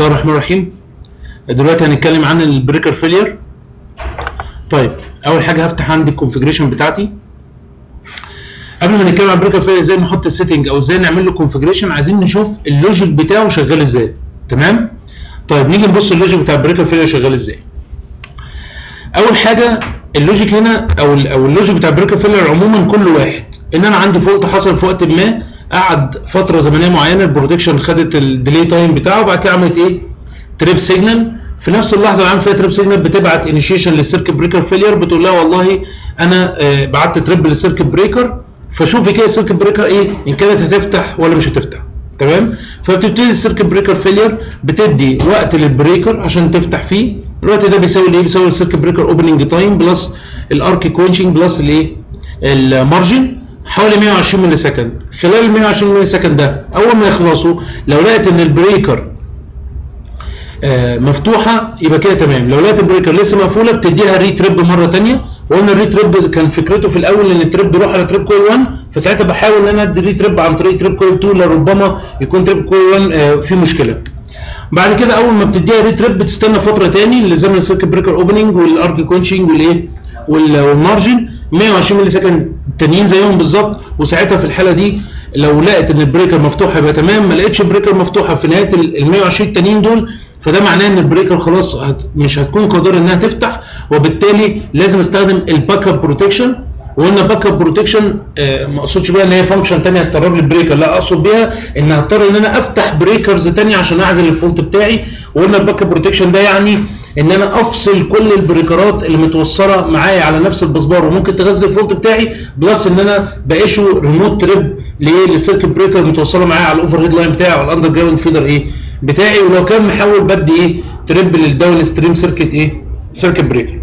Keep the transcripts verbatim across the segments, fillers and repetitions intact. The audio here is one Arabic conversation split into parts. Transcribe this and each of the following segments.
الله الرحمن الرحيم. دلوقتي هنتكلم عن البريكر فيلير. طيب اول حاجه هفتح عندي الكونفيجريشن بتاعتي. قبل ما نتكلم عن البريكر فيلير ازاي نحط السيتنج او ازاي نعمل له كونفيجريشن، عايزين نشوف اللوجيك بتاعه شغال ازاي. تمام؟ طيب نيجي نبص اللوجيك بتاع البريكر فيلير شغال ازاي. اول حاجه اللوجيك هنا او او اللوجيك بتاع البريكر فيلير عموما كل واحد ان انا عندي فولت حصل في وقت ما، قعد فتره زمنيه معينه، البرودكشن خدت الديلي تايم بتاعه، وبعد كده عملت ايه؟ تريب سيجنال. في نفس اللحظه اللي عامل فيها تريب سيجنال بتبعت انيشيشن للسيركت بريكر فيلير، بتقول لها والله انا آه بعت تريب للسيركت بريكر، فشوفي كده السيركت بريكر ايه ان كانت هتفتح ولا مش هتفتح. تمام؟ فبتبتدي السيركت بريكر فيلير بتدي وقت للبريكر عشان تفتح فيه. الوقت ده بيساوي ايه؟ بيساوي السيركت بريكر اوبننج تايم بلس الارك كوينشنج بلس الايه؟ المارجن، حوالي مية وعشرين ملي سكند. خلال ال مية وعشرين ملي سكند ده اول ما يخلصوا لو لقيت ان البريكر آه مفتوحه يبقى كده تمام. لو لقيت البريكر لسه مقفوله بتديها ري تريب مره ثانيه. وقلنا الري تريب كان فكرته في الاول ان التريب بيروح على تريب كويل واحد، فساعتها بحاول ان انا ادي ري تريب عن طريق تريب كويل اتنين لربما يكون تريب كويل واحد آه فيه مشكله. بعد كده اول ما بتديها ري تريب بتستنى فتره ثاني لزمن السيركت بريكر اوبننج والارك كونشنج والايه والمارجن مية وعشرين ملي سكند التانيين زيهم بالظبط. وساعتها في الحاله دي لو لقيت ان البريكر مفتوحه يبقى تمام، ما لقيتش بريكر مفتوحه في نهايه ال مية وعشرين التانيين دول، فده معناه ان البريكر خلاص هت مش هتكون قادره انها تفتح، وبالتالي لازم استخدم الباك اب بروتكشن. وقلنا باك اب بروتكشن آه ما اقصدش بيها ان هي فانكشن ثانيه هتقرب لي البريكر، لا اقصد بيها ان هضطر ان انا افتح بريكرز ثانيه عشان اعزل الفولت بتاعي. وقلنا الباك اب بروتكشن ده يعني ان انا افصل كل البريكرات اللي متوصله معايا على نفس البسبار وممكن تغذي الفولت بتاعي، بلس ان انا بقيشه ريموت تريب ليه للسيركت بريكر متوصله معايا على الاوفر هيد لاين بتاعي او الاندر جراوند فيدر ايه بتاعي. ولو كان محول بدي ايه تريب للداون ستريم سيركت ايه سيركت بريكر.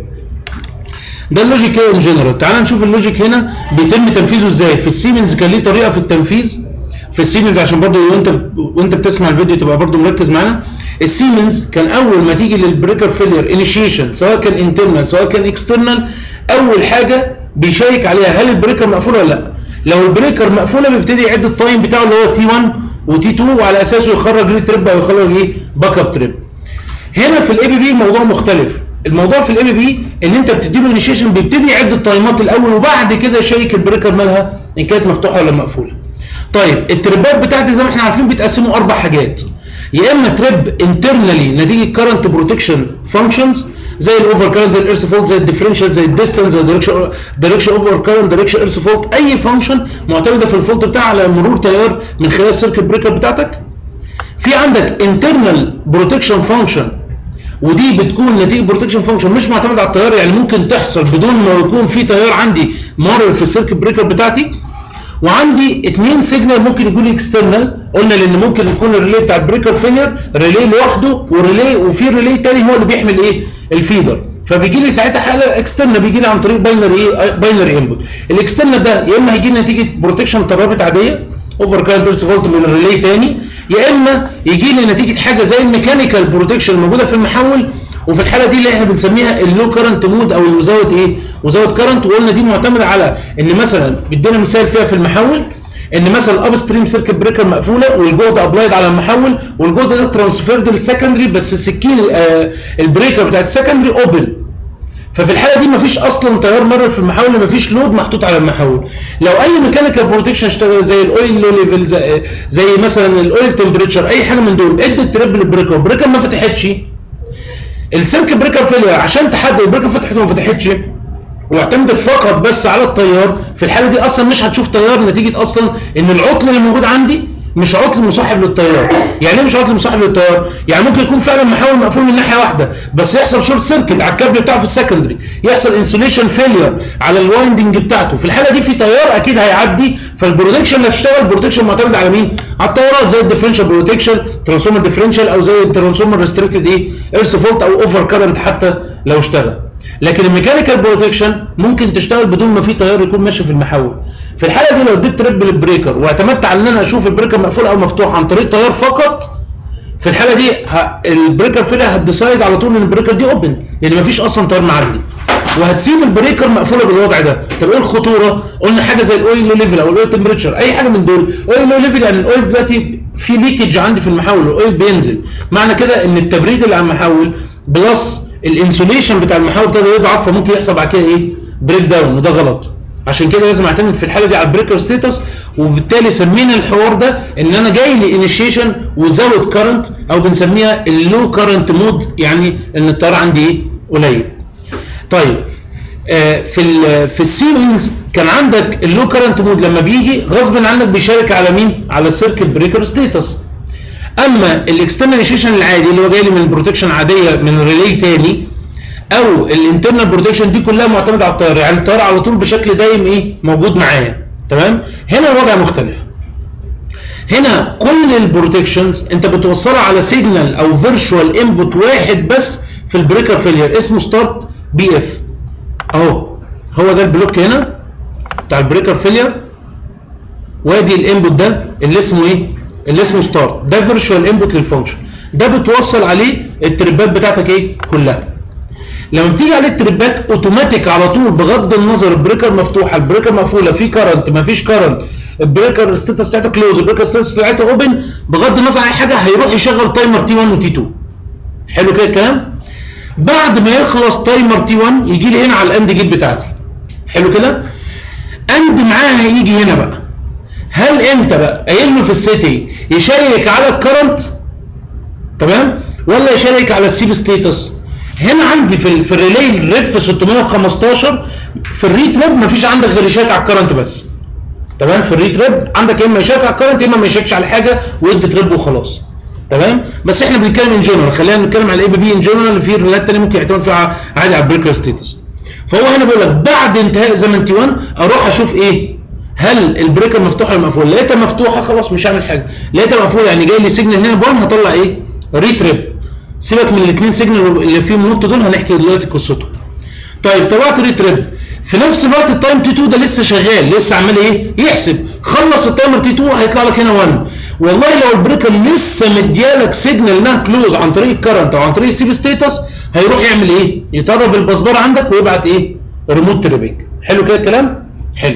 ده اللوجيك كده ان جنرال. تعال نشوف اللوجيك هنا بيتم تنفيذه ازاي. في السيمنز كان ليه طريقه في التنفيذ في السيمنز عشان برضو وانت وانت بتسمع الفيديو تبقى برضو مركز معانا. السيمنز كان اول ما تيجي للبريكر فيلير انيشيشن سواء كان انترنال سواء كان اكسترنال، اول حاجه بيشيك عليها هل البريكر مقفول ولا لا. لو البريكر مقفوله بيبتدي يعد التايم بتاعه اللي هو تي واحد وتي اتنين، وعلى اساسه يخرج ري تريب او يخرج ايه باك اب تريب. هنا في الاي بي بي الموضوع مختلف. الموضوع في الاي بي بي ان انت بتدي له انيشيشن بيبتدي يعد التايمات الاول، وبعد كده يشيك البريكر مالها ان كانت مفتوحه ولا مقفوله. طيب التريبات بتاعتي زي ما احنا عارفين بيتقسموا اربع حاجات. يا اما تريب انترنالي نتيجه كارنت بروتكشن فانكشنز زي الاوفر كارنت زي الارث فولت زي الديفرنشال زي الديستانس زي الدايركشن دايركشن اوفر كارنت دايركشن ارث فولت، اي فانكشن معتمده في الفولت بتاعها على مرور تيار من خلال السيركت بريكر بتاعتك. في عندك انترنال بروتكشن فانكشن، ودي بتكون نتيجه بروتكشن فانكشن مش معتمده على التيار، يعني ممكن تحصل بدون ما يكون في تيار عندي مارر في السيركت بريكر بتاعتي. وعندي اثنين سيجنال ممكن يكون اكسترنال، قلنا لان ممكن يكون الريلي بتاع البريكر فيلير ريلي لوحده وريلي وفي ريلي تاني هو اللي بيحمل ايه الفيدر، فبيجي لي ساعتها حاله اكسترنال بيجي لي عن طريق باينري ايه باينري انبوت. الاكسترنال ده يا اما هيجي لي نتيجه بروتكشن ترابط عاديه اوفر كارنت ارث فولت من الريلي تاني، يا اما يجي لي نتيجه حاجه زي الميكانيكال بروتكشن موجوده في المحول، وفي الحاله دي اللي احنا بنسميها اللو كارنت مود او الوزاوت ايه وزاوت كارنت. وقلنا دي معتمده على ان مثلا بدينا مثال فيها في المحول ان مثلا اب ستريم سيركت بريكر مقفوله والجهد ابلايد على المحول والجهد ده ترانسفيرد للسكندري، بس السكين آه البريكر بتاعت السكندري اوبن، ففي الحاله دي مفيش اصلا تيار مرر في المحول، مفيش لود محطوط على المحول. لو اي ميكانيكال بروتكشن اشتغل زي الاويل لو ليفل زي, زي مثلا الاويل تمبريتشر اي حاجه من دول ادت تريب للبريكر، البريكر ما فتحتش، السيركت بريكر فيلير عشان تحدد البريكر فتحت ولا ما فتحتش واعتمدت فقط بس على التيار، في الحاله دي اصلا مش هتشوف تيار نتيجه اصلا ان العطل اللي موجود عندي مش عطل مصاحب للتيار. يعني ايه مش عطل مصاحب للتيار؟ يعني ممكن يكون فعلا محول مقفول من ناحيه واحده بس يحصل شورت سيركت على الكابل بتاعه في السكندري، يحصل انسوليشن فيلير على الوايندنج بتاعته، في الحاله دي في تيار اكيد هيعدي، فالبروتكشن اللي هتشتغل بروتكشن معتمد على مين؟ على التيارات زي الديفرنشال بروتكشن ترانسفورمر ديفرنشال او زي الترانسفورمر ريستريكتد ايه ارث فولت او اوفر كارنت حتى لو اشتغل. لكن الميكانيكال بروتكشن ممكن تشتغل بدون ما في تيار يكون ماشي في المحول. في الحاله دي لو اديت تريب للبريكر واعتمدت على ان انا اشوف البريكر مقفول او مفتوح عن طريق تيار فقط، في الحاله دي البريكر فيلير هتديسايد على طول ان البريكر دي اوبن لان مفيش اصلا تيار معدي، وهتسيب البريكر مقفوله بالوضع ده. طب ايه الخطوره؟ قلنا حاجه زي الاويل لو ليفل او الاويل تمبريتشر اي حاجه من دول. اويل لو ليفل يعني الاويل دلوقتي في ليكج عندي في المحول، الاويل بينزل، معنى كده ان التبريد اللي على المحول بلس الانسوليشن بتاع المحول ابتدى يضعف، فممكن يحصل بعد كده ايه؟ بريك داون، وده غلط. عشان كده لازم اعتمد في الحاله دي على البريكر ستيتس، وبالتالي سمينا الحوار ده ان انا جاي لي انيشيشن وزود كارنت، او بنسميها اللو كارنت مود، يعني ان التيار عندي ايه؟ قليل. طيب آه في ال في السيمنز كان عندك اللو كارنت مود لما بيجي غصب عنك بيشارك على مين؟ على السيركت بريكر ستيتس. اما الاكسترنال انيشيشن العادي اللي هو جاي لي من بروتكشن عاديه من ريلي تاني، او الانترنال بروتكشن، دي كلها معتمده على التيار، يعني التيار على طول بشكل دايم ايه؟ موجود معايا. تمام؟ هنا الوضع مختلف. هنا كل البروتكشنز انت بتوصلها على سيجنال او فيرتشوال انبوت واحد بس في البريكر فيلير اسمه ستارت بي اف. اهو هو ده البلوك هنا بتاع البريكر فيلير، وادي الانبوت ده اللي اسمه ايه؟ اللي اسمه ستارت، ده فيرتشوال انبوت للفانكشن، ده بتوصل عليه التريبات بتاعتك ايه؟ كلها. لما بتيجي عليه التريبات اوتوماتيك على طول بغض النظر البريكر مفتوحه البريكر مقفوله، في كارنت ما فيش كارنت، البريكر ستاتس بتاعتها كلوز البريكر ستاتس بتاعتها اوبن، بغض النظر عن اي حاجه هيروح يشغل تايمر تي واحد وتي اتنين. حلو كده الكلام؟ بعد ما يخلص تايمر تي واحد يجي لي هنا على الاند جيت بتاعتي. حلو كده؟ اند معاها هيجي هنا بقى. هل انت بقى قايل له في السيتنج يشيك على الكرنت تمام ولا يشيك على السيب ستيتس؟ هنا عندي في في الريلي الريف ستمية وخمستاشر في الريت ريب مفيش عندك غير يشيك على الكرنت بس. تمام؟ في الريت ريب عندك يا اما يشيك على الكرنت يا اما ما يشيكش على حاجه ويدي تريب وخلاص. تمام؟ بس احنا بنتكلم ان جنرال، خلينا نتكلم على الاي بي بي ان جنرال اللي فيه ريلات ثانيه ممكن يعتمد فيها عادي على البريكر ستيتس. فهو هنا بيقول لك بعد انتهاء زمن تي واحد اروح اشوف ايه؟ هل البريكر مفتوحه ولا مقفوله؟ لقيتها مفتوحه خلاص مش هعمل حاجه، لقيتها مقفوله يعني جاي لي سيجنال هنا بون هطلع ايه؟ ريتريب. سيبك من الاثنين سيجنال اللي فيهم نوت دول هنحكي دلوقتي قصتهم. طيب طلعت ريتريب في نفس الوقت التايم تي اتنين ده لسه شغال لسه عمال ايه؟ يحسب. خلص التايمر تي اتنين هيطلع لك هنا واحد. والله لو البريكر لسه مديالك سيجنال انها كلوز عن طريق الكرنت او عن طريق السيب ستيتس هيروح يعمل ايه؟ يطرب البسبار عندك ويبعت ايه؟ ريموت تريبنج. حلو كده الكلام؟ حلو.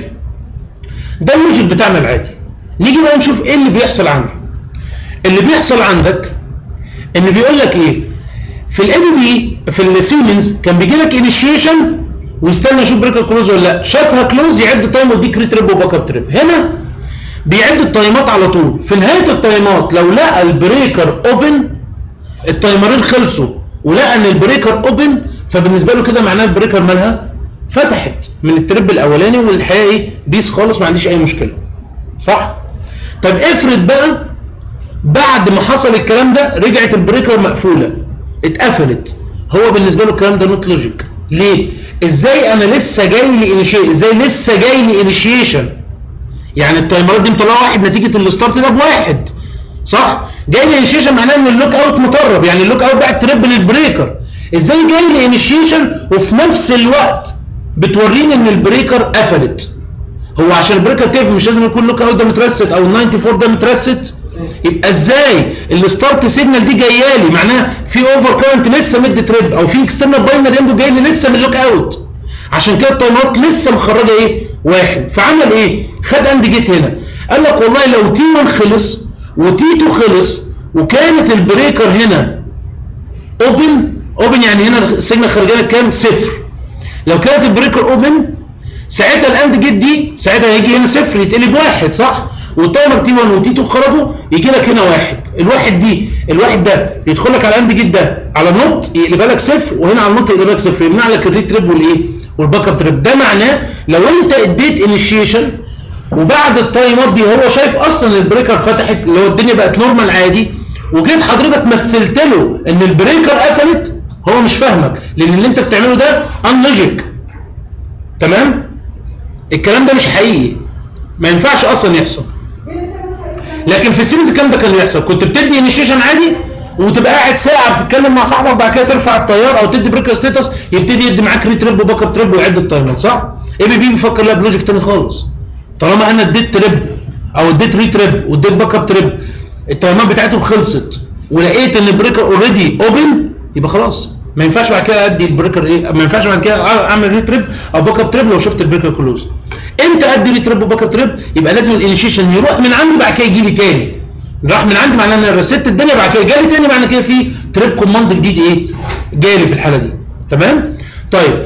ده اللوجيك بتاعنا العادي. نيجي بقى نشوف ايه اللي بيحصل عندي. اللي بيحصل عندك ان بيقول لك ايه؟ في الاي بي بي في السيمنز كان بيجي لك انيشيشن ويستنى يشوف بريكر كلوز ولا لا، شافها كلوز يعد تايم ويديك ريتريب وباك اب تريب. هنا بيعد التايمات على طول، في نهايه التايمات لو لقى البريكر اوبن التايمرين خلصوا ولقى ان البريكر اوبن فبالنسبه له كده معناه البريكر مالها فتحت من التريب الاولاني والحقيقه ايه؟ بيس خالص ما عنديش اي مشكله. صح؟ طب افرض بقى بعد ما حصل الكلام ده رجعت البريكر مقفوله اتقفلت، هو بالنسبه له الكلام ده نوت لوجيك. ليه؟ ازاي انا لسه جاي لي انيشيشن؟ ازاي لسه جاي لي انيشيشن؟ يعني التايمرات دي مطلعه واحد نتيجه الستارت ده بواحد. صح؟ جاي لي انيشيشن معناه ان اللوك اوت مطرب، يعني اللوك اوت بعد تريب للبريكر. ازاي جاي لي انيشيشن وفي نفس الوقت بتوريني ان البريكر قفلت؟ هو عشان البريكر تقفل مش لازم يكون اللوك اوت ده مترست او ال أربعة وتسعين ده مترست؟ يبقى ازاي الستارت سيجنال دي جايه لي معناها في اوفر كارنت لسه مد تريب او في اكسترنال باينري انبوت جاي لي لسه من اللوك اوت. عشان كده التايمات لسه مخرجه ايه؟ واحد. فعمل ايه؟ خد اند جيت هنا قال لك والله لو تي واحد خلص وتي اتنين خلص وكانت البريكر هنا اوبن، اوبن يعني هنا السيجنال خارجه لك كام؟ صفر. لو كانت البريكر اوبن ساعتها الاند جيت دي ساعتها هيجي هنا صفر يتقلب واحد. صح؟ والتايمر تي واحد وتي اتنين خرجوا يجي لك هنا واحد. الواحد دي الواحد ده يدخل لك على الاند جيت ده على نوت يقلبها لك صفر وهنا على النوت يقلبها لك صفر، يمنع لك الريت تريب والايه؟ والباك اب تريب. ده معناه لو انت اديت انيشيشن وبعد التايمات دي هو شايف اصلا البريكر فتحت اللي هو الدنيا بقت نورمال عادي وجيت حضرتك مثلت له ان البريكر قفلت، هو مش فاهمك لان اللي انت بتعمله ده ان لوجيك. تمام؟ الكلام ده مش حقيقي ما ينفعش اصلا يحصل. لكن في السيمز الكلام ده كان بيحصل، كنت بتدي انيشيشن عادي وتبقى قاعد ساعه بتتكلم مع صاحبك وبعد كده ترفع التيار او تدي بريكر ستيتس يبتدي يدي معاك ريتريب وباك اب تريب ويعد التايمات. صح؟ اي بي بي بيفكر لا بلوجيك تاني خالص. طالما انا اديت تريب او اديت ريتريب واديت باك اب تريب التايمات بتاعتهم خلصت ولقيت ان البريكر اوريدي اوبن يبقى خلاص ما ينفعش بعد كده ادي البريكر ايه؟ ما ينفعش بعد كده اعمل ريتريب او باك اب تريب لو شفت البريكر كلوز. امتى ادي ريتريب وباك اب تريب؟ يبقى لازم الانيشيشن يروح من عندي بعد كده يجي لي تاني راح من عندي معناه ان انا ريست الدنيا، بعد كده جالي تاني معنى كده في تريب كوماند جديد ايه جالي في الحاله دي. تمام. طيب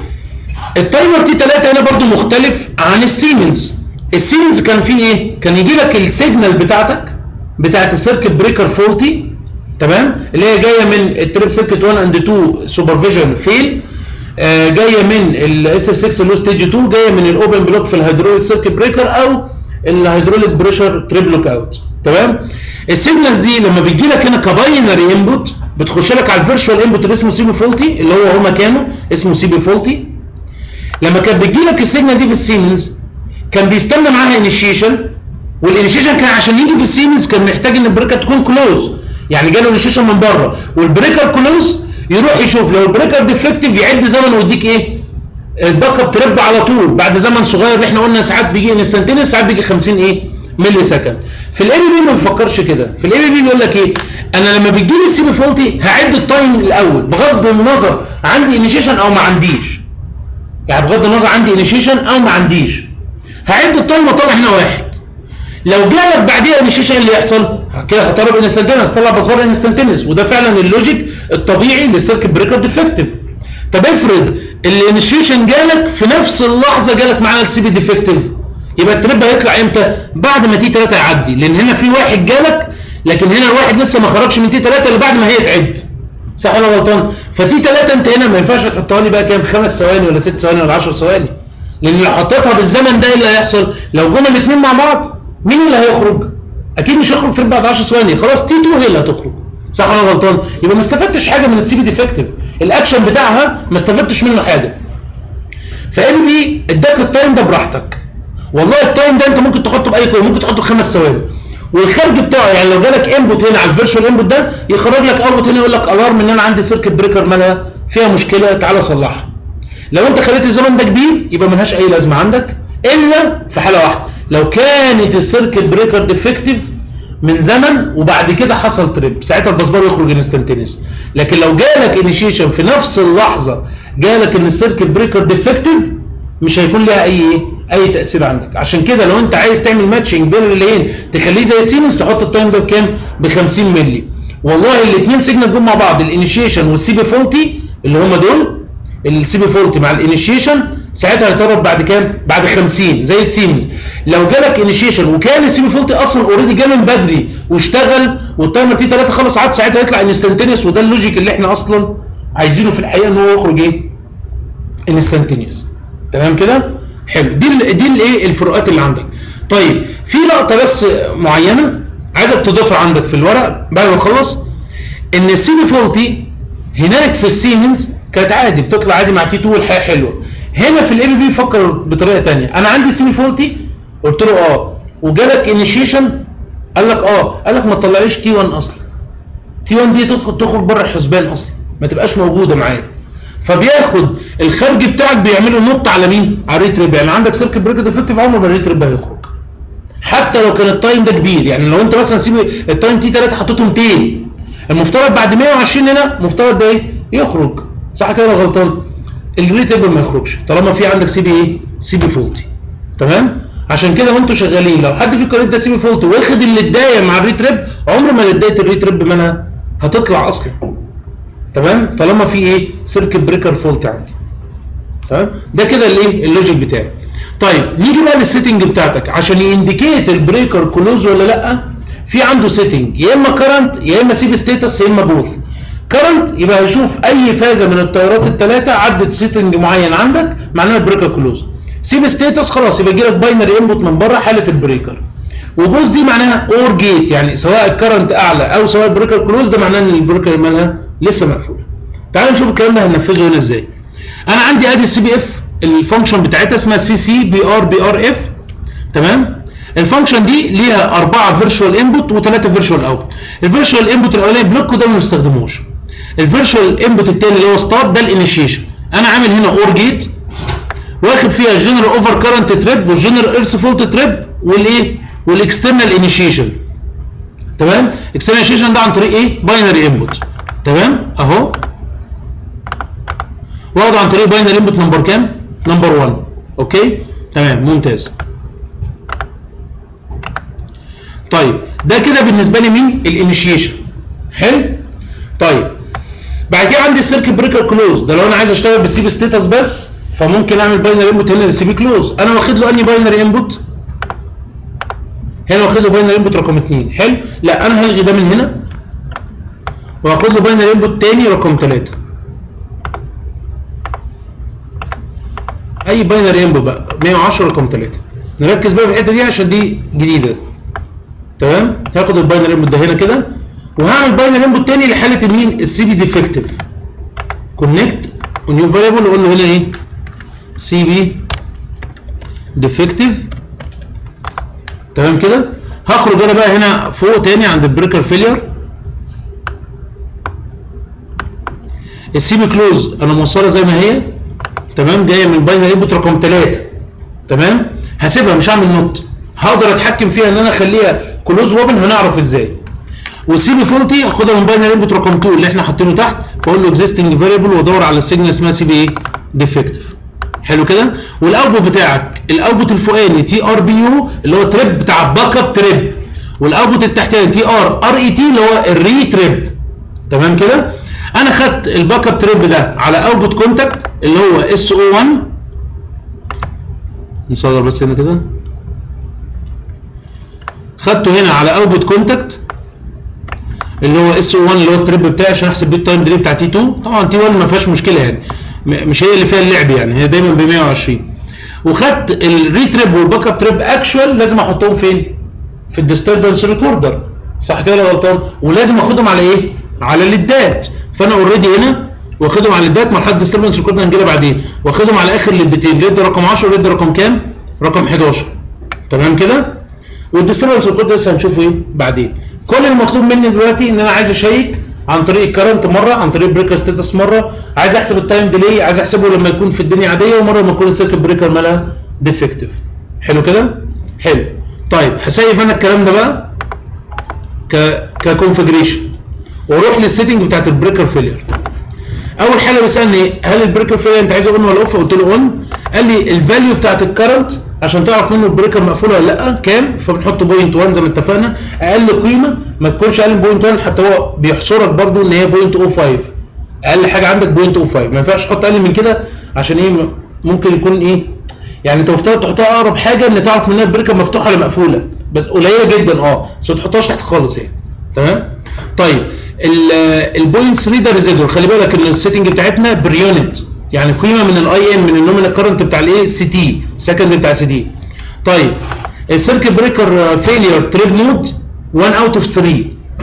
التايمر تي ثلاثة هنا برضو مختلف عن السيمنز. السيمنز كان فيه ايه؟ كان يجي لك السيجنال بتاعتك بتاعت السيركت بريكر فولتي، تمام، اللي هي جايه من التريب سيركت واحد اند اتنين سوبرفيجن فيل، آه جايه من الاس اف ستة اللي هو ستيج اتنين، جايه من الاوبن بلوك في الهيدروليك سيركت بريكر او الهيدروليك بريشر تريب لوك اوت. تمام. السيجنالز دي لما بتجي لك هنا كباينري انبوت بتخش لك على الفيرشوال انبوت اللي اسمه سي بي فولتي، اللي هو هو مكانه اسمه سي بي فولتي. لما كانت بتجي لك السيجنال دي في السيمنز كان بيستنى معاها انيشيشن، والانيشيشن كان عشان يجي في السيمنز كان محتاج ان البريكر تكون كلوز، يعني جاله انيشيشن من بره والبريكر كلوز، يروح يشوف لو البريكر ديفكتيف يعد زمن ويديك ايه؟ الباك اب ترب على طول بعد زمن صغير اللي احنا قلنا ساعات بيجي انستنتينيوس، ساعات بيجي خمسين ايه؟ ملي سكند. في الاي بي بي ما بيفكرش كده، في الاي بي بي بيقول لك ايه؟ انا لما بتجي لي السي بي فولتي هعد التايم الاول بغض النظر عندي انيشيشن او ما عنديش. يعني بغض النظر عندي انيشيشن او ما عنديش هعد التايم واطلع هنا واحد. لو جالك بعديها انيشيشن اللي يحصل كده هطلب انستنتينيوس، طلع بصبار انستنتينيوس، وده فعلا اللوجيك الطبيعي للسيركت بريكر ديفكتيف. طب افرض الانيشيشن جالك في نفس اللحظه جالك معانا السي بي ديفكتيف، يبقى التريب هيطلع امتى؟ بعد ما تي ثلاثة يعدي، لان هنا في واحد جالك لكن هنا الواحد لسه ما خرجش من تي ثلاثة اللي بعد ما هي تعد. صح ولا غلطان؟ فتي ثلاثة انت هنا ما ينفعش تحطها لي بقى كام؟ خمس ثواني ولا ست ثواني ولا عشر ثواني، لان لو حطيتها بالزمن ده ايه اللي هيحصل؟ لو جم الاثنين مع بعض مين اللي هيخرج؟ اكيد مش هيخرج تريب بعد عشر ثواني، خلاص تي اتنين هي اللي هتخرج. صح ولا غلطان؟ يبقى ما استفدتش حاجه من السي بي ديفكتيف، الاكشن بتاعها ما استفدتش منه حاجه. فاي بي بي اداك التايم ده براحتك. والله التايم ده انت ممكن تحطه باي كود، ممكن تحطه خمس ثواني، والخارج بتاعه يعني لو جالك انبوت هنا على الفيرشوال انبوت ده يخرج لك اوتبوت هنا يقول لك الارم ان انا عندي سيركت بريكر مالها فيها مشكله تعالى صلحها. لو انت خليت الزمن ده كبير يبقى ملهاش اي لازمه عندك، الا في حاله واحده لو كانت السيركت بريكر ديفكتيف من زمن وبعد كده حصل تريب، ساعتها البصبار يخرج انستنتينيوس. لكن لو جالك انيشيشن في نفس اللحظه جالك ان السيركت بريكر ديفكتيف مش هيكون لها اي اي تاثير عندك. عشان كده لو انت عايز تعمل ماتشنج بين الريلين تخليه زي سيمنز تحط التايم ده بكام؟ ب خمسين مللي. والله الاثنين سيجنال جم مع بعض، الانيشيشن والسي بي فولتي اللي هم دول، السي بي فولتي مع الانيشيشن ساعتها هيتضرب بعد كام؟ بعد خمسين زي السيمنز. لو جالك انيشيشن وكان السي بي فولتي اصلا اوريدي جه من بدري واشتغل والتايمر تي ثلاثة خلص عاد، ساعتها هيطلع انستنتينيوس، وده اللوجيك اللي احنا اصلا عايزينه في الحقيقه ان هو يخرج ايه؟ انستنتينيوس. تمام كده؟ حلو. دي دي الايه؟ الفروقات اللي عندك. طيب في لقطه بس معينه عايزك تضيفها عندك في الورق بعد ما نخلص، ان السي بي فولتي هناك في السيمنز كانت عادي بتطلع عادي مع تي اتنين والحياه حلوه. هنا في الاي بي بي فكر بطريقه ثانيه، انا عندي سي بي فولتي قلت له اه وجالك انيشيشن قال لك اه، قال لك ما تطلعليش تي واحد اصلا، تي واحد دي تدخل تخرج بره الحسبان اصلا ما تبقاش موجوده معايا، فبياخد الخارج بتاعك بيعمله نط على مين؟ على الريت ريب. يعني عندك سيركت بريكر ديفكتيف عمره ما الريت ريب هيخرج حتى لو كان التايم ده كبير. يعني لو انت مثلا سيب التايم تي ثلاثة حطيته ميتين، المفترض بعد مية وعشرين هنا مفترض ده ايه؟ يخرج. صح كده ولا غلطان؟ الريت ريب ما يخرجش طالما في عندك سي بي ايه؟ سي بي فولتي. تمام؟ عشان كده وانتوا شغالين لو حد فيكم ادى سي بي فولتي واخد اللي اتضايق مع الريت ريب عمر ما ادايه الريت ريب منها هتطلع اصلا. تمام؟ طالما في ايه؟ سيركت بريكر فولت عندي. تمام؟ ده كده الايه؟ اللوجيك بتاعي. طيب نيجي بقى للسيتنج بتاعتك عشان ينديكيت البريكر كلوز ولا لا. في عنده سيتنج يا اما كرنت يا اما سيب ستيتس يا اما بوث. كرنت يبقى هيشوف اي فازه من التيارات الثلاثه عدت سيتنج معين عندك معناها البريكر كلوز. سيب ستيتس خلاص يبقى يجي لك باينري انبوت من بره حاله البريكر. وبوث دي معناها اور جيت، يعني سواء الكرنت اعلى او سواء البريكر كلوز ده معناه ان البريكر مالها لسه مقفوله. تعالوا نشوف الكلام ده هننفذه هنا ازاي. انا عندي ادي السي بي اف الفانكشن بتاعتها اسمها سي سي بي ار بي ار اف. تمام؟ الفانكشن دي ليها أربعة فيرتشوال انبوت وثلاثة فيرتشوال اوتبوت. الفيرتشوال انبوت الاولاني بلوك وده ما بنستخدموش. الفيرتشوال انبوت الثاني اللي هو ستارت ده الانيشيشن. انا عامل هنا اور جيت واخد فيها الجنرال اوفر كارنت تريب والجنرال ايرث فولت تريب والايه؟ والاكسترنال انيشيشن. تمام؟ اكسترنال انيشيشن ده عن طريق ايه؟ باينري انبوت. تمام؟ اهو واخده عن طريق باينري انبوت نمبر كام؟ نمبر واحد. اوكي؟ تمام ممتاز. طيب ده كده بالنسبه لي مين؟ الانيشيشن. حلو؟ طيب بعد كده عندي السيركت بريكر كلوز، ده لو انا عايز اشتغل بالسي بي ستاتس بس فممكن اعمل باينري انبوت هنا للسي بي كلوز. انا واخد له انهي باينري انبوت؟ هنا واخد له باينري انبوت رقم اتنين. حلو؟ لا انا هلغي ده من هنا وهاخد له باينري انبوت تاني رقم تلاتة. اي باينري انبوت بقى مية وعشرة رقم تلاتة. نركز بقى في الحته دي عشان دي جديده. تمام؟ هاخد الباينري انبوت ده هنا كده وهعمل باينري انبوت تاني لحاله مين؟ السي بي ديفكتيف. كونكت ونيو فاريبل وقول له هنا ايه؟ سي بي ديفكتيف. تمام كده؟ هخرج انا بقى هنا فوق تاني عند البريكر فيلير. السي بي كلوز انا موصلها زي ما هي. تمام؟ جايه من باينري انبوت رقم تلاتة. تمام؟ هسيبها مش هعمل نوت. هقدر اتحكم فيها ان انا اخليها كلوز ووبن، هنعرف ازاي. والسي بي فولتي هاخدها من باينري انبوت رقم اتنين اللي احنا حاطينه تحت، واقول له اكزيستنج فاريبل وادور على السيجنال اسمها سي بي ايه؟ ديفكتيف. حلو كده؟ والاوتبوت بتاعك الاوتبوت الفوقاني تي ار بي يو اللي هو تريب بتاع باك اب تريب، والاوتبوت التحتاني تي ار ار اي تي اللي هو الري تريب. تمام كده؟ انا خدت الباك اب تريب ده على اوتبوت كونتاكت اللي هو اس او واحد. نصغر بس هنا كده. خدته هنا على اوتبوت كونتاكت اللي هو اس او واحد اللي هو التريب بتاعي عشان احسب بيه التايم ديلي بتاع تي اتنين. طبعا تي واحد ما فيهاش مشكله يعني، مش هي اللي فيها اللعب يعني، هي دايما ب مية وعشرين. وخدت الري تريب والباك اب تريب اكشوال لازم احطهم فين؟ في الديستربنس ريكوردر. صح كده ولا غلطان؟ ولازم اخدهم على ايه؟ على الليدات. فانا اوريدي هنا واخدهم على الليدات. مرحله الديستربنس ريكوردر هنجيلها بعدين، واخدهم على اخر ليدتين، ليد رقم عشرة وليد رقم كام؟ رقم حداشر. تمام كده؟ والديستربنس ريكوردر لسه هنشوفه ايه بعدين. كل المطلوب مني دلوقتي ان انا عايز اشيك عن طريق الكرنت مره، عن طريق بريكر ستاتس مره، عايز احسب التايم ديلي، عايز احسبه لما يكون في الدنيا عاديه، ومره لما يكون السيركت بريكر مالها ديفكتيف. حلو كده؟ حلو. طيب هسيف انا الكلام ده بقى ك ككونفجريشن واروح للسيتنج بتاعت البريكر فيلير. اول حاجه بيسالني هل البريكر فيلير انت عايزه اون ولا اوف؟ قلت له اون. قال لي الفاليو بتاعت الكرنت عشان تعرف منه البريكر مقفول ولا لا كام، فبنحط بوينت واحد زي ما اتفقنا. اقل قيمه ما تكونش اقل من بوينت واحد، حتى هو بيحصرك برضو ان هي بوينت صفر خمسة. اقل حاجه عندك بوينت صفر خمسة، ما ينفعش تحط اقل من كده عشان ايه؟ ممكن يكون ايه؟ يعني انت مفترض تحطها اقرب حاجه ان تعرف منها البريكر مفتوحه ولا مقفوله، بس قليله جدا اه، بس ما تحطهاش تحت خالص يعني. تمام؟ طيب البوينت تلاتة ده ريزيدور، خلي بالك ان السيتنج بتاعتنا بريونت، يعني قيمه من الاي ام من النومينال كرنت بتاع الايه؟ سي تي، سكند بتاع سي تي. طيب السيركت بريكر فيلير تريب مود واحد اوت اوف تلاتة.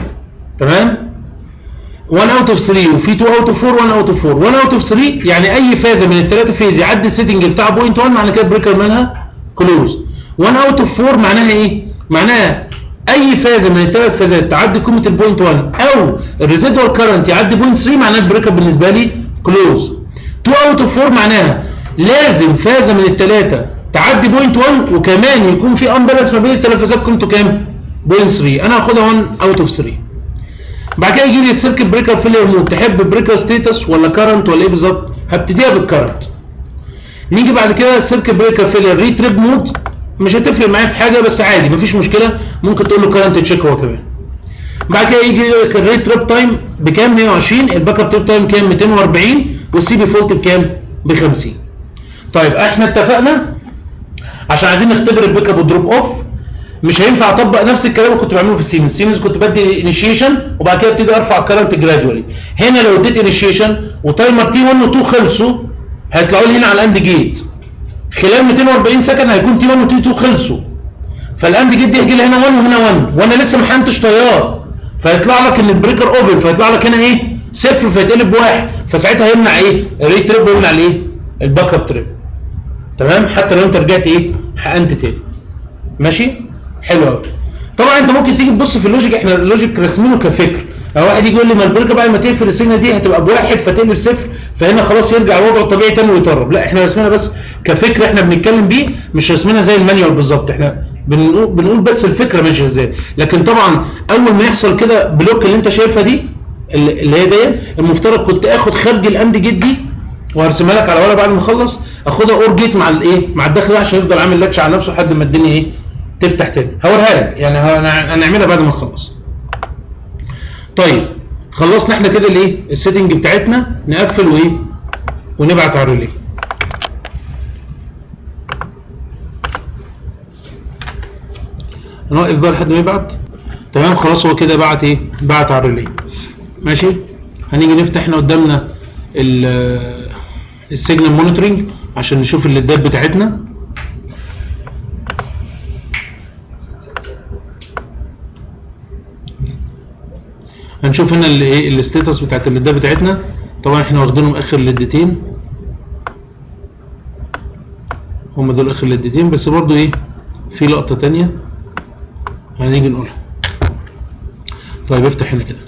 تمام؟ واحد اوت اوف تلاتة وفي اتنين اوت اوف اربعة، واحد اوت اوف اربعة، واحد اوت اوف تلاتة يعني اي فازه من الثلاثه فيز يعدي السيتنج بتاع بوينت واحد معنى كده البريكر مالها كلوز. واحد اوت اوف اربعة معناها ايه؟ معناها اي فازه من الثلاث فازات تعدي قيمه البوينت واحد او الريزيدوال كارنت يعدي بوينت تلاتة معناها البريكر بالنسبه لي كلوز. اتنين اوت اوف اربعة معناها لازم فازه من الثلاثه تعدي بوينت واحد وكمان يكون في امبالانس ما بين الثلاث فازات قيمته كام؟ بوينت تلاتة. انا هاخدها واحد اوت اوف تلاتة. بعد كده يجي لي السيركت بريكر فيلير مود، تحب بريكر ستيتس ولا كارنت ولا ايه بالظبط؟ هبتديها بالكارنت. نيجي بعد كده السيركت بريكر فيلير ري تريب مود، مش هتفرق معايا في حاجه بس عادي مفيش مشكله، ممكن تقول له كارنت تشيك هو كمان. بعد كده يجي لك الري تريب تايم بكام؟ مية وعشرين، الباك اب تريب تايم كام؟ ميتين واربعين، والسي بي فولت بكام؟ ب خمسين. طيب احنا اتفقنا عشان عايزين نختبر البيك اب والدروب اوف مش هينفع اطبق نفس الكلام اللي كنت بعمله في السيمنز. السيمنز كنت بدي انيشيشن وبعد كده ابتدي ارفع الكرنت جرادولي. هنا لو اديت انيشيشن وتايمر تي واحد و اتنين خلصوا هيطلعوا لي هنا على الاند جيت خلال ميتين واربعين سكند هيكون تي واحد و تي اتنين خلصوا، فالاند جيت دي هيجي لي هنا واحد وهنا واحد وانا لسه ما حنتش تيار، فيطلع لك ان البريكر اوبن، فيطلع لك هنا ايه؟ صفر، فيتقلب بواحد، فساعتها يمنع ايه؟ الري تريب ويمنع الايه؟ الباك اب تريب. تمام؟ حتى لو انت رجعت ايه؟ حقنت تاني. ماشي؟ حلو قوي. طبعا انت ممكن تيجي تبص في اللوجيك، احنا اللوجيك راسمينه كفكر. او واحد يجي يقول لي ما البريكر بعد ما تقفل السيجنال دي هتبقى بواحد فتقلب صفر، فهنا خلاص يرجع لوضعه الطبيعي تاني ويطرب. لا احنا راسمينها بس كفكر احنا بنتكلم بيه، مش راسمينها زي المانيوال بالظبط. احنا بنقول بنقول بس الفكره ماشيه ازاي. لكن طبعا اول ما يحصل كده بلوك اللي انت شايفها دي اللي هي ديت، المفترض كنت اخد خارج الاند جيت دي وهرسمها لك على ورقه بعد ما اخلص، اخدها اور جيت مع الايه؟ مع الداخل ده عشان يفضل عامل لاتش على نفسه لحد ما الدنيا ايه؟ تفتح تاني. هوريها لك يعني هنعملها بعد ما نخلص. طيب خلصنا احنا كده الايه السيتنج بتاعتنا، نقفل وايه ونبعت على الريلي. هنوقف بقى لحد ما يبعت. تمام خلاص هو كده بعت ايه بعت على الريلي. ماشي. هنيجي نفتح احنا قدامنا السيجنال مونيتورنج عشان نشوف الليدات بتاعتنا. هنشوف هنا الايه الستاتس بتاعت الليدات بتاعتنا. طبعا احنا واخدينهم اخر ليدتين، هم دول اخر ليدتين، بس برضو ايه في لقطه ثانيه هنيجي نقولها. طيب افتح هنا كده.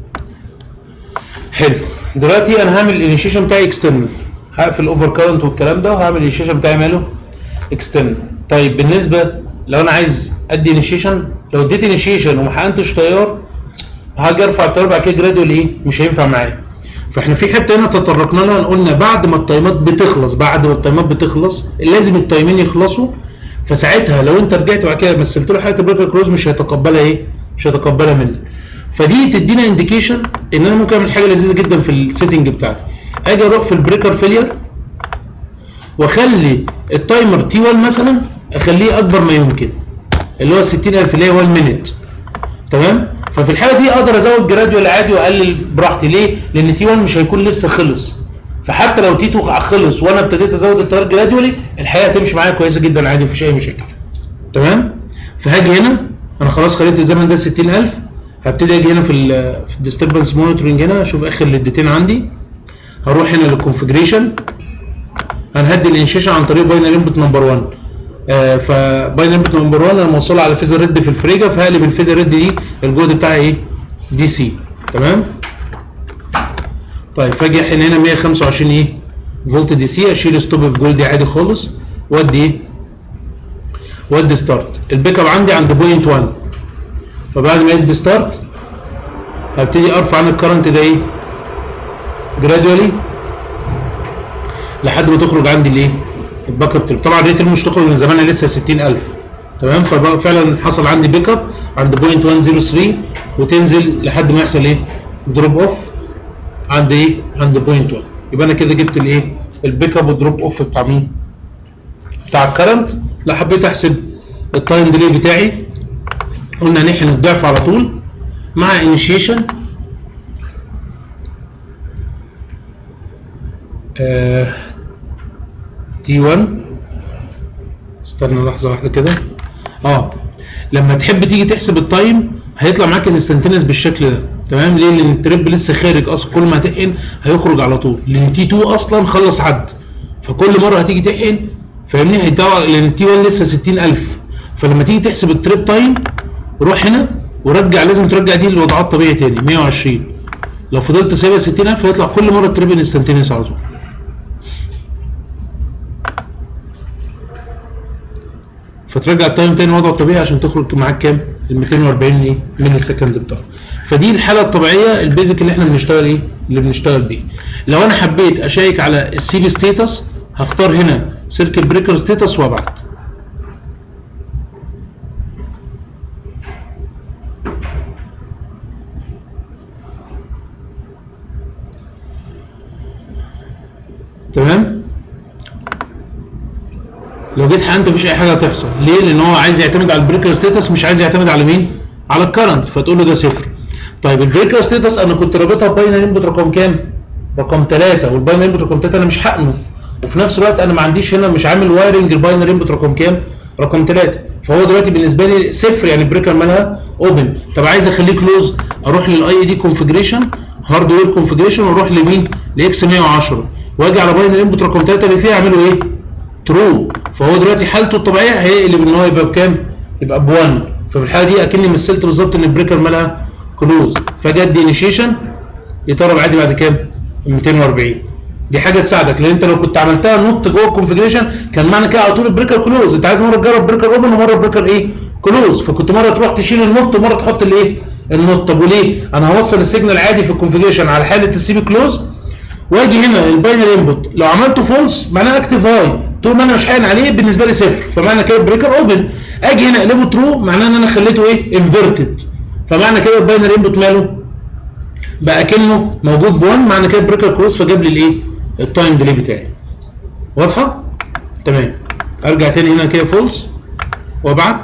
حلو. دلوقتي انا هعمل الانيشيشن بتاعي اكسترنال، هقفل الاوفر كارنت والكلام ده وهعمل الانيشيشن بتاعي ماله اكسترنال. طيب بالنسبه لو انا عايز ادي انيشيشن، لو اديت انيشيشن وما حقنتش تيار هاجي ارفع التيار بعد كده جرادوال ايه مش هينفع معايا. فاحنا في حته هنا تطرقنا لها، قلنا بعد ما التايمات بتخلص بعد ما التايمات بتخلص لازم التايمين يخلصوا، فساعتها لو انت رجعت بعد كده مثلت له حاله البريكر كلوز مش هيتقبلها ايه مش هيتقبلها منك. فدي تدينا انديكيشن ان انا ممكن اعمل حاجه لذيذه جدا في السيتنج بتاعتي. اجي اروح في البريكر فيلير واخلي التايمر تي واحد مثلا اخليه اكبر ما يمكن، اللي هو ستين ألف اللي هي واحد مينيت. تمام. ففي الحاله دي اقدر ازود جراديوال عادي واقلل براحتي. ليه؟ لان تي واحد مش هيكون لسه خلص، فحتى لو تي اتنين خلص وانا ابتديت ازود التيار جراديولي الحقيقه هتمشي معايا كويسه جدا عادي مفيش اي مشاكل. تمام. فهاجي هنا انا خلاص خليت الزمن ده ستين ألف، هبتدي اجي هنا في ال في الديستربنس مونيتورنج هنا اشوف اخر ليدتين عندي. هروح هنا للكونفجريشن، هنهدي الانشيشن عن طريق باينري انبوت نمبر واحد. آه فباينري انبوت نمبر واحد انا موصله على فيزر ريد في الفريجه، فهقلب الفيزر ريد دي الجهد بتاعها ايه؟ دي سي. تمام. طيب فاجي هنا هنا مية وخمسة وعشرين ايه؟ فولت دي سي، اشيل ستوب في جولدي عادي خالص وادي ايه؟ وادي ستارت. البيك اب عندي عند بوينت واحد، فبعد ما يدي ستارت هبتدي ارفع عن الكرنت ده ايه؟ جراديولي لحد ما تخرج عندي الايه؟ الباك اب تريب. طبعا الريت مش تخرج من زمانها لسه ستين ألف. تمام. ففعلا حصل عندي بيك اب عند بوينت واحد صفر تلاتة وتنزل لحد ما يحصل ايه؟ دروب اوف عند ايه؟ عند بوينت واحد. يبقى انا كده جبت الايه؟ البيك اب والدروب اوف بتاع مين؟ بتاع الكرنت. لو حبيت احسب التايم ديلي بتاعي قلنا نحن الضعف على طول مع انيشيشن آه تي واحد. استنى لحظه واحده كده. اه لما تحب تيجي تحسب التايم هيطلع معاك انستنتينس بالشكل ده. تمام. ليه؟ لان التريب لسه خارج اصلا، كل ما هتحقن هيخرج على طول، لان تي اتنين اصلا خلص عد، فكل مره هتيجي تحقن فاهمني هيطلع، لان تي واحد لسه ستين ألف. فلما تيجي تحسب التريب تايم روح هنا ورجع، لازم ترجع دي للوضعات الطبيعي تاني مية وعشرين. لو فضلت سايبها ستين ألف هيطلع كل مره التريب انستنتينس على طول. فترجع التايم تاني وضعه الطبيعي عشان تخرج معاك كام؟ ال ميتين واربعين ايه؟ ملي سكند بتاعه. فدي الحاله الطبيعيه البيزك اللي احنا بنشتغل ايه؟ اللي بنشتغل بيه. لو انا حبيت اشيك على السي بي ستاتس هختار هنا سيركت بريكر ستاتس وابعت. تمام. لو جيت حقنت مفيش اي حاجه هتحصل. ليه؟ لان هو عايز يعتمد على البريكر ستاتس مش عايز يعتمد على مين؟ على الكرنت، فتقول له ده صفر. طيب البريكر ستاتس انا كنت رابطها بباينري انبوت رقم كام؟ رقم ثلاثة، والباينري انبوت رقم ثلاثة انا مش حقنه، وفي نفس الوقت انا ما عنديش هنا مش عامل وايرنج الباينري انبوت رقم كام؟ رقم ثلاثة، فهو دلوقتي بالنسبه لي صفر، يعني البريكر مالها اوبن. طب عايز اخليه كلوز، اروح للاي دي كونفجريشن هاردوير كونفجريشن واروح لمين؟ لاكس مية وعشرة واجي على باينري انبوت رقم ثلاثة اللي فيها اعمله ايه؟ ترو. فهو دلوقتي حالته الطبيعيه هيقلب ان هو يبقى بكام؟ يبقى ب واحد. ففي الحاله دي اكني مثلت بالظبط ان البريكر مالها كلوز، فجت دي انيشيشن يطرب عادي بعد كام؟ ميتين واربعين. دي حاجه تساعدك، لان انت لو كنت عملتها نوت جوه الكونفجريشن كان معنى كده على طول البريكر كلوز. انت عايز مره تجرب بريكر اوبن ومره بريكر ايه؟ كلوز، فكنت مره تروح تشيل النوت ومره تحط الايه؟ النوت. طب وليه؟ انا هوصل السيجنال عادي في الكونفجريشن على حاله السي بي كلوز، واجي هنا الباينري انبوت لو عملته فولس معناه اكتف هاي، طول ما انا مش حاقن عليه بالنسبه لي صفر، فمعنى كده البريكر اوبن. اجي هنا اقلبه ترو معناه ان انا خليته ايه؟ انفيرتد، فمعنى كده الباينري انبوت ماله؟ بقى كأنه موجود ب واحد، معنى كده البريكر كلوز، فجاب لي الايه؟ التايم ديلي بتاعي. واضحه؟ تمام. ارجع تاني هنا كده فولس وابعت.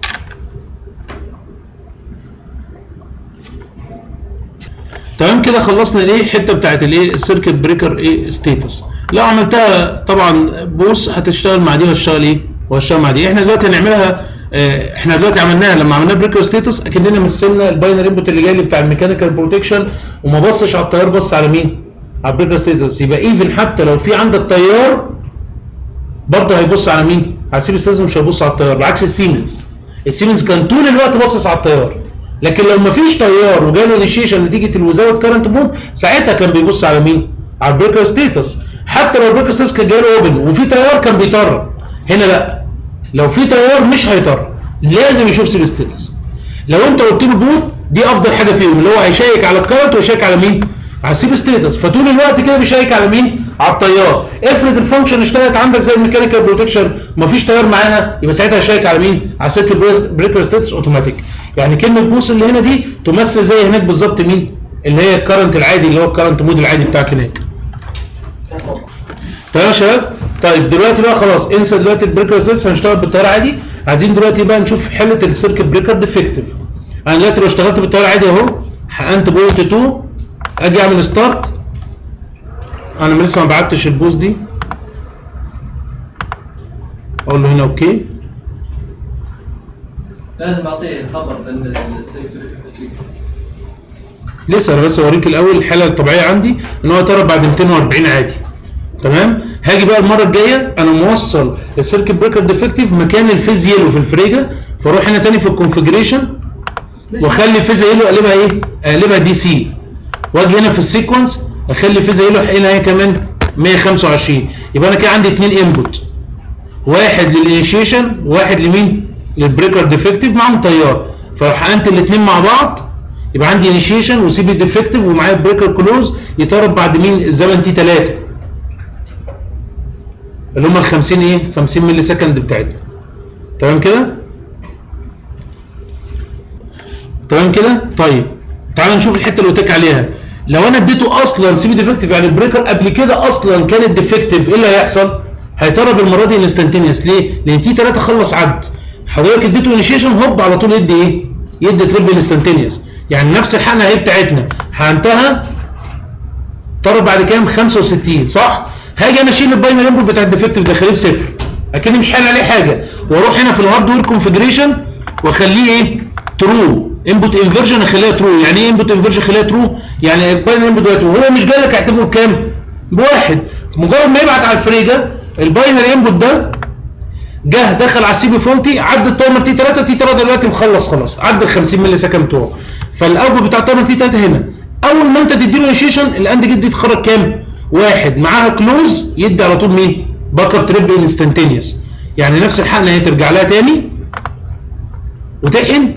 تمام كده خلصنا الايه؟ الحته بتاعت الايه؟ السيركت بريكر ايه؟ ستيتس. لو عملتها طبعا بوس هتشتغل مع دي وهتشتغل ايه؟ وهتشتغل مع دي. احنا دلوقتي هنعملها اه احنا دلوقتي عملناها لما عملنا بريكر ستيتس اكننا مثلنا الباينري انبوت اللي جاي لي بتاع الميكانيكال بروتكشن وما بصش على التيار، بص على مين؟ على البريكر ستيتس. يبقى ايفن حتى لو في عندك تيار برضه هيبص على مين؟ على السيب ستيتس، مش هيبص على التيار، بعكس السيمنز. السيمنز كان طول الوقت باصص على التيار، لكن لو مفيش تيار وجاله انيشيشن نتيجه الوزاوت كارنت مود ساعتها كان بيبص على مين؟ على البريكر ستيتس. حتى لو البريكر ستيتس كان جاله اوبن وفي تيار كان بيطرب. هنا لا، لو في تيار مش هيطرب، لازم يشوف سيب ستيتس. لو انت قلت له بوث دي افضل حاجه فيهم، اللي هو هيشيك على الكارنت ويشيك على مين؟ على السيب ستيتس. فطول الوقت كده بيشيك على مين؟ على التيار. افرض الفانكشن اشتغلت عندك زي الميكانيكال بروتكشن مفيش تيار معاها، يبقى ساعتها هيشيك على مين؟ على سيركت بريكر ستيتس اوتوماتيك. يعني كلمه بوث اللي هنا دي تمثل زي هناك بالظبط مين؟ اللي هي الكارنت العادي، اللي هو الكارنت مود العادي بتاعك هناك. تمام يا شباب؟ طيب دلوقتي بقى خلاص انسى دلوقتي البريكر ستيتس، هنشتغل بالتيار عادي. عايزين دلوقتي بقى نشوف حله السيركت بريكر ديفكتيف. انا دلوقتي لو اشتغلت بالتيار عادي اهو، حقنت بوينت اتنين، اجي اعمل ستارت. انا لسه ما بعتش البوز دي، اقول له هنا اوكي. لازم اعطيه خبر بان لسه انا بس اوريك الاول الحاله الطبيعيه عندي ان هو يطرب بعد مئتين وأربعين عادي. تمام. هاجي بقى المره الجايه انا موصل السيركت بريكر ديفكتيف مكان الفيز يلو في الفريجه، فاروح هنا تاني في الكونفجريشن واخلي الفيز يلو اقلبها ايه؟ اقلبها دي سي، واجي هنا في السيكونس اخلي فيز يلو هنا هي كمان مية وخمسة وعشرين. يبقى انا كده عندي اثنين انبوت، واحد للانيشيشن وواحد لمين؟ للبريكر ديفكتيف معاهم تيار، فحقنت الاثنين مع بعض يبقى عندي انيشيشن وسي بي ديفكتيف ومعايا بريكر كلوز يطرب بعد مين؟ الزمن تي ثلاثة اللي هم ال خمسين ايه؟ خمسين ملي سكند بتاعتنا. تمام كده؟ تمام كده؟ طيب تعال نشوف الحته اللي قلت لك عليها. لو انا اديته اصلا سي بي ديفكتيف يعني البريكر قبل كده اصلا كانت ديفكتيف، ايه اللي هيحصل؟ هيطرب المره دي انستنتينيوس. ليه؟ لان تي ثلاثة خلص عد، حضرتك اديته انيشيشن هوب على طول يدي ايه؟ يدي تريب انستنتينيوس. يعني نفس الحقنه اهي بتاعتنا هنتهى طرب بعد كام؟ خمسة وستين صح؟ هاجي انا اشيل الباينري انبوت بتاع الديفكتيف ده اخليه بصفر، اكني مش حايل عليه حاجه، واروح هنا في الهاردوير كونفجريشن واخليه ايه؟ ترو. انبوت انفرجن اخليها ترو. يعني ايه انبوت انفرجن اخليها ترو؟ يعني الباينري انبوت دلوقتي وهو مش جاي لك اعتبره بكام؟ بواحد. مجرد ما يبعت على الفريجه الباينري انبوت ده جه دخل على السي بي فولتي، عدى التايمر تي ثلاثة، تي ثلاثة دلوقتي مخلص خلاص، عدى ال خمسين ملي سكند بتوعه. فالاوتبوت بتاع التايمر تي ثلاثة هنا اول ما انت تديله انيشيشن الاند جيت دي تخرج كام؟ واحد، معاها كلوز يدي على طول مين؟ باك اب تريب انستنتينيوس. يعني نفس الحقنه هي ترجع لها تاني وتحقن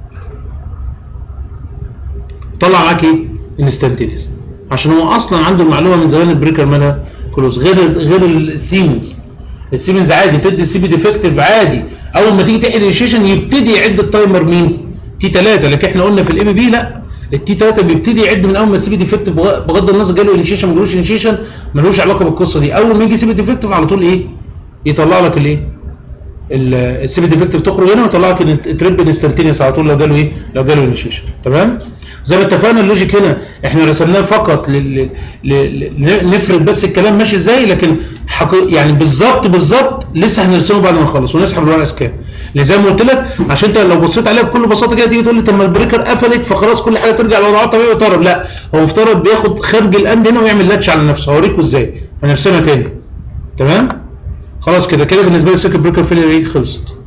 طلع معاك ايه؟ انستنتينيوس، عشان هو اصلا عنده المعلومه من زمان البريكر مالها كلوز. غير غير السيمنز. السيمنز عادي تدي السي بي ديفكتيف عادي، اول ما تيجي تحقن انيشيشن يبتدي يعد التايمر مين؟ تي ثلاثة. لكن احنا قلنا في الاي بي بي لا، التي ثلاثة بيبتدي يعد من اول ما السي بي ديفكتيف، بغض النظر جاله انيشيشن ما جالوش انيشيشن ملوش علاقه بالقصه دي. اول ما يجي سي بي ديفكتيف على طول ايه؟ يطلع لك الايه؟ السي بي ديفكتيف تخرج هنا ويطلع لك التريب انستنتينيوس على طول لو جاله ايه؟ لو جاله انيشيشن. تمام؟ زي ما اتفقنا اللوجيك هنا احنا رسمناه فقط ل... ل... نفرد بس الكلام ماشي ازاي، لكن حق... يعني بالظبط بالظبط لسه هنرسمه بعد ما نخلص ونسحب الورقه اسكان. اللي زي ما قلت لك عشان انت لو بصيت عليها بكل بساطه كده تيجي تقول لي طب ما البريكر قفلت فخلاص كل حاجه ترجع لوضعها الطبيعي ويطرب. لا، هو مفترض بياخد خارج الاند هنا ويعمل لاتش على نفسه. هوريكم ازاي، هنرسمها تاني. تمام؟ خلاص كده كده بالنسبه لي السيركت بريكر فيلير خلصت.